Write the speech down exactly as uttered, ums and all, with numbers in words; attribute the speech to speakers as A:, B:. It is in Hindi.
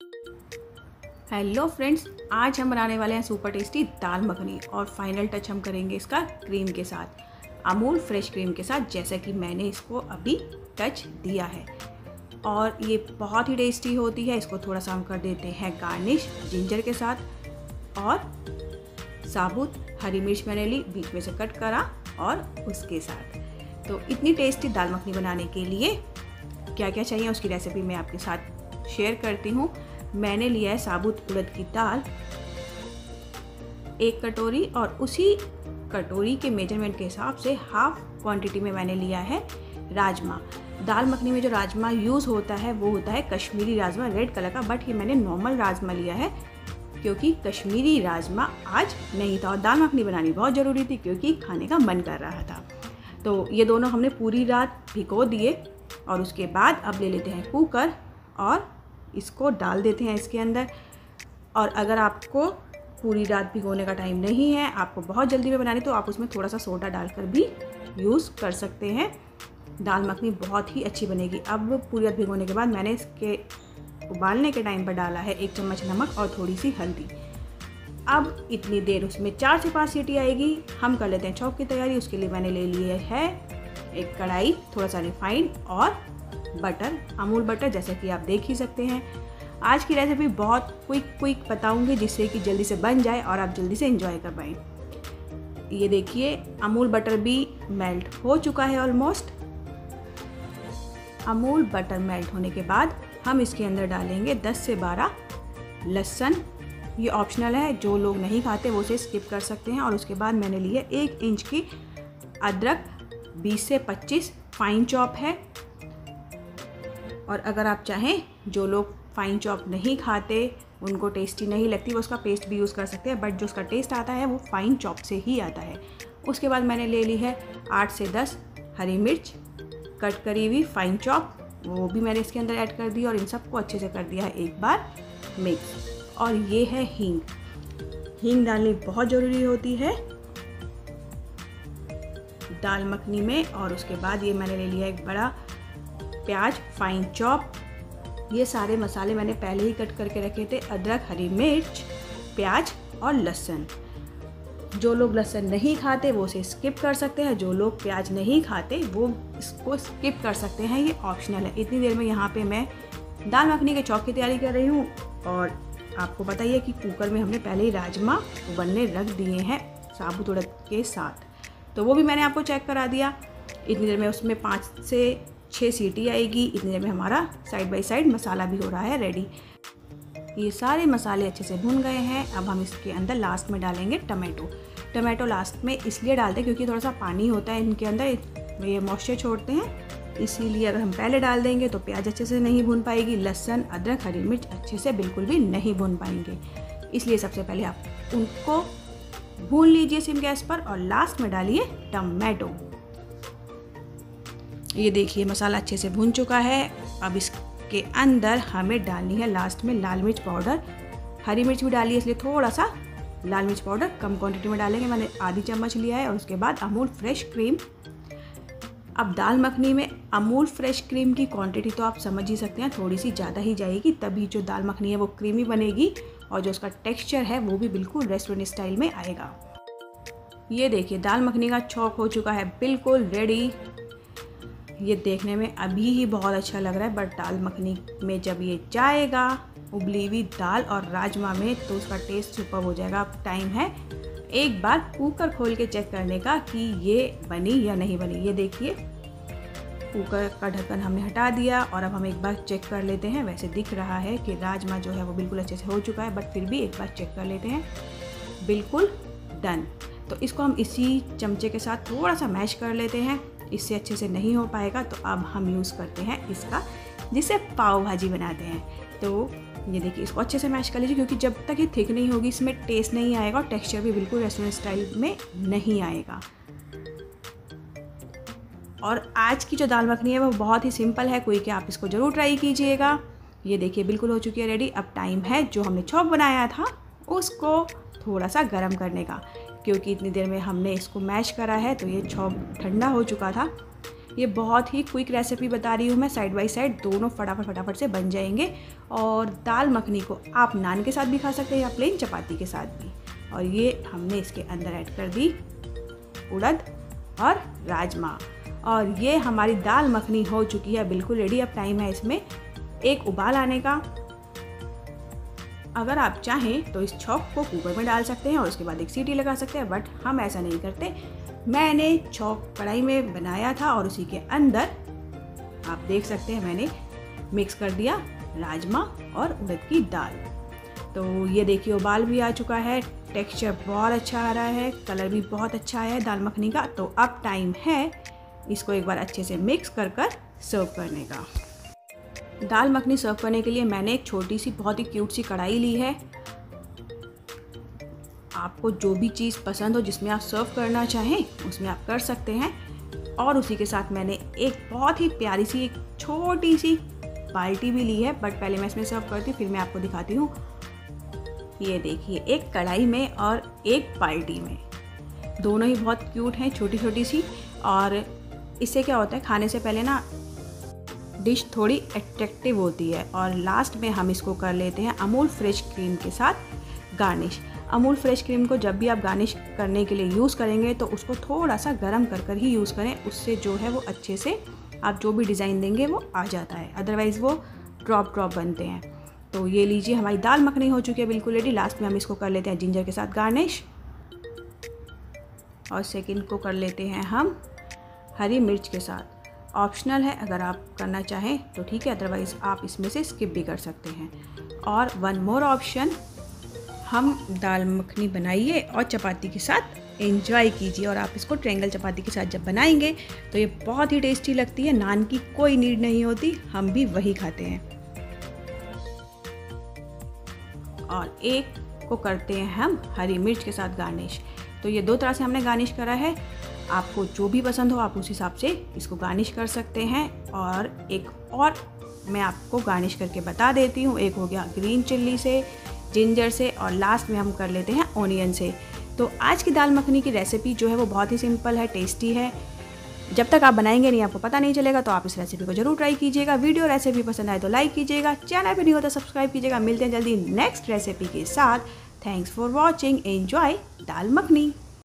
A: हेलो फ्रेंड्स, आज हम बनाने वाले हैं सुपर टेस्टी दाल मखनी और फाइनल टच हम करेंगे इसका क्रीम के साथ, अमूल फ्रेश क्रीम के साथ, जैसा कि मैंने इसको अभी टच दिया है। और ये बहुत ही टेस्टी होती है। इसको थोड़ा सा हम कर देते हैं गार्निश जिंजर के साथ और साबुत हरी मिर्च मैंने ली, बीच में से कट करा और उसके साथ। तो इतनी टेस्टी दाल मखनी बनाने के लिए क्या क्या चाहिए उसकी रेसिपी मैं आपके साथ शेयर करती हूँ। मैंने लिया है साबुत उड़द की दाल एक कटोरी, और उसी कटोरी के मेजरमेंट के हिसाब से हाफ क्वांटिटी में मैंने लिया है राजमा। दाल मखनी में जो राजमा यूज़ होता है वो होता है कश्मीरी राजमा, रेड कलर का, बट ये मैंने नॉर्मल राजमा लिया है क्योंकि कश्मीरी राजमा आज नहीं था और दाल मखनी बनानी बहुत ज़रूरी थी क्योंकि खाने का मन कर रहा था। तो ये दोनों हमने पूरी रात भिगो दिए और उसके बाद अब ले लेते हैं कुकर और इसको डाल देते हैं इसके अंदर। और अगर आपको पूरी रात भिगोने का टाइम नहीं है, आपको बहुत जल्दी में बनानी, तो आप उसमें थोड़ा सा सोडा डालकर भी यूज़ कर सकते हैं। दाल मखनी बहुत ही अच्छी बनेगी। अब पूरी रात भिगोने के बाद मैंने इसके उबालने के टाइम पर डाला है एक चम्मच नमक और थोड़ी सी हल्दी। अब इतनी देर उसमें चार से पाँच सीटी आएगी। हम कर लेते हैं छौंक की तैयारी। उसके लिए मैंने ले लिए है एक कढ़ाई, थोड़ा सा रिफाइंड और बटर, अमूल बटर, जैसा कि आप देख ही सकते हैं। आज की रेसिपी बहुत क्विक क्विक बताऊंगी जिससे कि जल्दी से बन जाए और आप जल्दी से एंजॉय कर पाएँ। ये देखिए अमूल बटर भी मेल्ट हो चुका है ऑलमोस्ट। अमूल बटर मेल्ट होने के बाद हम इसके अंदर डालेंगे दस से बारह लहसुन। ये ऑप्शनल है, जो लोग नहीं खाते वो उसे स्किप कर सकते हैं। और उसके बाद मैंने लिए एक इंच की अदरक, बीस से पच्चीस फाइन चॉप है। और अगर आप चाहें, जो लोग फाइन चॉप नहीं खाते, उनको टेस्टी नहीं लगती, वो उसका पेस्ट भी यूज़ कर सकते हैं, बट जो उसका टेस्ट आता है वो फाइन चॉप से ही आता है। उसके बाद मैंने ले ली है आठ से दस हरी मिर्च कट करी हुई फाइन चॉप, वो भी मैंने इसके अंदर ऐड कर दी और इन सबको अच्छे से कर दिया है एक बार मिक्स। और ये है हींग। हींग डालनी बहुत ज़रूरी होती है दाल मखनी में। और उसके बाद ये मैंने ले लिया एक बड़ा प्याज फाइन चॉप। ये सारे मसाले मैंने पहले ही कट करके रखे थे, अदरक, हरी मिर्च, प्याज और लहसुन। जो लोग लहसुन नहीं खाते वो उसे स्किप कर सकते हैं, जो लोग प्याज नहीं खाते वो इसको स्किप कर सकते हैं, ये ऑप्शनल है। इतनी देर में यहाँ पे मैं दाल मखनी के चौक की तैयारी कर रही हूँ। और आपको पता ही है कि कुकर में हमने पहले ही राजमा उबलने रख दिए हैं साबुत उड़द के साथ, तो वो भी मैंने आपको चेक करा दिया। इतनी देर में उसमें पाँच से छः सीटी आएगी। इतनी देर में हमारा साइड बाय साइड मसाला भी हो रहा है रेडी। ये सारे मसाले अच्छे से भुन गए हैं। अब हम इसके अंदर लास्ट में डालेंगे टमाटो। टमाटो लास्ट में इसलिए डालते हैं क्योंकि थोड़ा सा पानी होता है इनके अंदर, ये मॉइस्चर छोड़ते हैं, इसीलिए अगर हम पहले डाल देंगे तो प्याज अच्छे से नहीं भुन पाएगी, लहसुन, अदरक, हरी मिर्च अच्छे से बिल्कुल भी नहीं भुन पाएंगे। इसलिए सबसे पहले आप उनको भून लीजिए सिम गैस पर और लास्ट में डालिए टमाटो। ये देखिए मसाला अच्छे से भुन चुका है। अब इसके अंदर हमें डालनी है लास्ट में लाल मिर्च पाउडर। हरी मिर्च भी डाली है इसलिए थोड़ा सा लाल मिर्च पाउडर कम क्वांटिटी में डालेंगे, मैंने आधी चम्मच लिया है। और उसके बाद अमूल फ्रेश क्रीम। अब दाल मखनी में अमूल फ्रेश क्रीम की क्वांटिटी तो आप समझ ही सकते हैं, थोड़ी सी ज़्यादा ही जाएगी, तभी जो दाल मखनी है वो क्रीमी बनेगी और जो उसका टेक्स्चर है वो भी बिल्कुल रेस्टोरेंट स्टाइल में आएगा। ये देखिए दाल मखनी का छौंक हो चुका है बिल्कुल रेडी। ये देखने में अभी ही बहुत अच्छा लग रहा है, बट दाल मखनी में जब ये जाएगा उबली हुई दाल और राजमा में तो उसका टेस्ट सुपर हो जाएगा। अब टाइम है एक बार कुकर खोल के चेक करने का कि ये बनी या नहीं बनी। ये देखिए कुकर का ढक्कन हमने हटा दिया और अब हम एक बार चेक कर लेते हैं। वैसे दिख रहा है कि राजमा जो है वो बिल्कुल अच्छे से हो चुका है, बट फिर भी एक बार चेक कर लेते हैं। बिल्कुल डन। तो इसको हम इसी चमचे के साथ थोड़ा सा मैश कर लेते हैं, इससे अच्छे से नहीं हो पाएगा। तो अब हम यूज़ करते हैं इसका, जिसे पाव भाजी बनाते हैं। तो ये देखिए इसको अच्छे से मैश कर लीजिए क्योंकि जब तक ये थिक नहीं होगी इसमें टेस्ट नहीं आएगा और टेक्सचर भी बिल्कुल रेस्टोरेंट स्टाइल में नहीं आएगा। और आज की जो दाल मखनी है वो बहुत ही सिंपल है, कोई कि आप इसको ज़रूर ट्राई कीजिएगा। ये देखिए बिल्कुल हो चुकी है रेडी। अब टाइम है जो हमने छौंक बनाया था उसको थोड़ा सा गर्म करने का, क्योंकि इतनी देर में हमने इसको मैश करा है तो ये छौंक ठंडा हो चुका था। ये बहुत ही क्विक रेसिपी बता रही हूँ मैं, साइड बाय साइड दोनों फटाफट फटाफट से बन जाएंगे। और दाल मखनी को आप नान के साथ भी खा सकते हैं या प्लेन चपाती के साथ भी। और ये हमने इसके अंदर ऐड कर दी उड़द और राजमा, और ये हमारी दाल मखनी हो चुकी है बिल्कुल रेडी। अब टाइम है इसमें एक उबाल आने का। अगर आप चाहें तो इस छौंक को कुकर में डाल सकते हैं और उसके बाद एक सीटी लगा सकते हैं, बट हम ऐसा नहीं करते। मैंने छौंक कढ़ाई में बनाया था और उसी के अंदर आप देख सकते हैं मैंने मिक्स कर दिया राजमा और उड़द की दाल। तो ये देखिए उबाल भी आ चुका है, टेक्सचर बहुत अच्छा आ रहा है, कलर भी बहुत अच्छा आया है दाल मखनी का। तो अब टाइम है इसको एक बार अच्छे से मिक्स कर कर सर्व करने का। दाल मखनी सर्व करने के लिए मैंने एक छोटी सी बहुत ही क्यूट सी कढ़ाई ली है। आपको जो भी चीज़ पसंद हो जिसमें आप सर्व करना चाहें उसमें आप कर सकते हैं। और उसी के साथ मैंने एक बहुत ही प्यारी सी एक छोटी सी बाल्टी भी ली है, बट पहले मैं इसमें सर्व करती हूँ फिर मैं आपको दिखाती हूँ। ये देखिए एक कढ़ाई में और एक बाल्टी में, दोनों ही बहुत क्यूट हैं, छोटी छोटी सी। और इससे क्या होता है खाने से पहले ना डिश थोड़ी अट्रैक्टिव होती है। और लास्ट में हम इसको कर लेते हैं अमूल फ्रेश क्रीम के साथ गार्निश। अमूल फ्रेश क्रीम को जब भी आप गार्निश करने के लिए यूज़ करेंगे तो उसको थोड़ा सा गर्म कर कर ही यूज़ करें, उससे जो है वो अच्छे से आप जो भी डिज़ाइन देंगे वो आ जाता है, अदरवाइज़ वो ड्रॉप ड्रॉप बनते हैं। तो ये लीजिए हमारी दाल मखनी हो चुकी है बिल्कुल रेडी। लास्ट में हम इसको कर लेते हैं जिंजर के साथ गार्निश, और सेकंड को कर लेते हैं हम हरी मिर्च के साथ। ऑप्शनल है, अगर आप करना चाहें तो ठीक है, अदरवाइज़ आप इसमें से स्किप भी कर सकते हैं। और वन मोर ऑप्शन, हम दाल मखनी बनाइए और चपाती के साथ एंजॉय कीजिए। और आप इसको ट्रायंगल चपाती के साथ जब बनाएंगे तो ये बहुत ही टेस्टी लगती है, नान की कोई नीड नहीं होती, हम भी वही खाते हैं। और एक को करते हैं हम हरी मिर्च के साथ गार्निश। तो ये दो तरह से हमने गार्निश करा है, आपको जो भी पसंद हो आप उस हिसाब से इसको गार्निश कर सकते हैं। और एक और मैं आपको गार्निश करके बता देती हूँ, एक हो गया ग्रीन चिल्ली से, जिंजर से, और लास्ट में हम कर लेते हैं ऑनियन से। तो आज की दाल मखनी की रेसिपी जो है वो बहुत ही सिंपल है, टेस्टी है। जब तक आप बनाएंगे नहीं आपको पता नहीं चलेगा, तो आप इस रेसिपी को जरूर ट्राई कीजिएगा। वीडियो रेसिपी पसंद आए तो लाइक कीजिएगा, चैनल पर नहीं होता सब्सक्राइब कीजिएगा। मिलते हैं जल्दी नेक्स्ट रेसिपी के साथ। Thanks for watching, enjoy dal makhani.